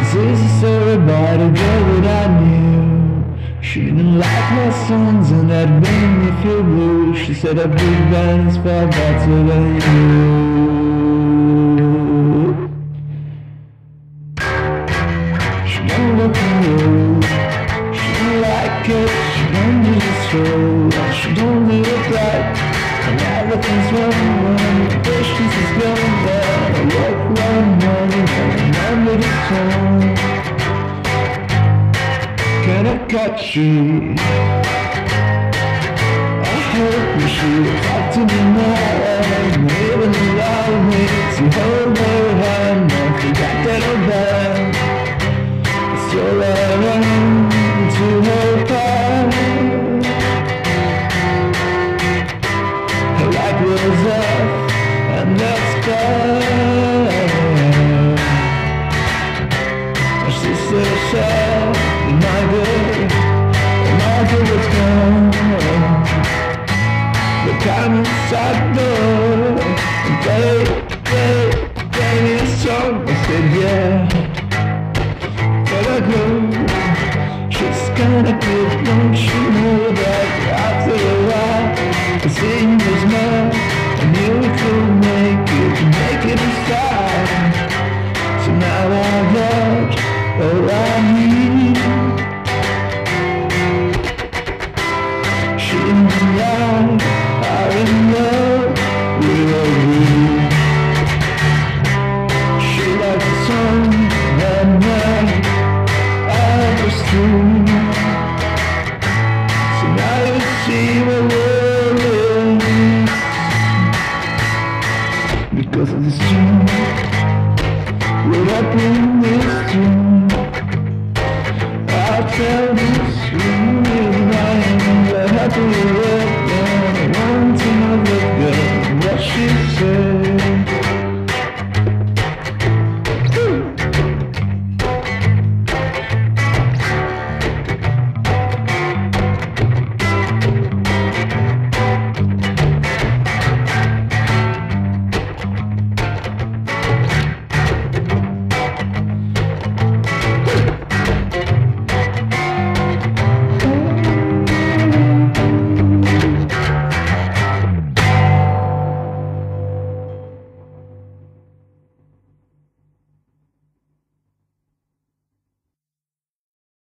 This is a story about a girl that I knew. She didn't like my songs and that made me feel blue. She said a big band is far better than you. She don't look old, she don't like it, she don't do the stroll, she don't do it right, and everything's wrong when the patience is gone. But I work one morning and I remember the song. Can I catch you? I hope you should talk to me now and even allow me to hold her hand and forget that I'm bad. So I run to her part. Her light was off and that's gone. Her sister said, my girl was gone. But I'm inside the door and play me a song. I said yeah, but I go. She's kinda good, don't you know that after a while the thing was mine. I knew we could make it inside. So now I've got all I need. She and I are in love with you. She likes the song and I was through. So now you see my world is because of this tune. What happened is true.